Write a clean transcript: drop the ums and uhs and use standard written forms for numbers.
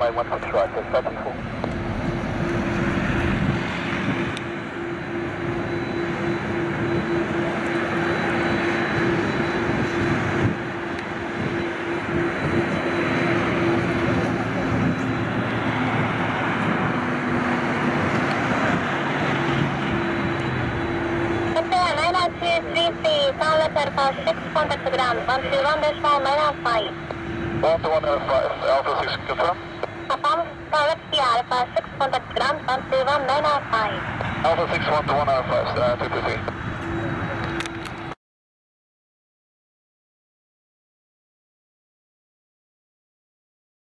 runway 16 right, so 34. Contact the ground, 121.905. 121.905, Alpha 6 confirm. Affirm, correct the Alpha 6, contact ground, 121.905. Alpha 6 121.905, 223.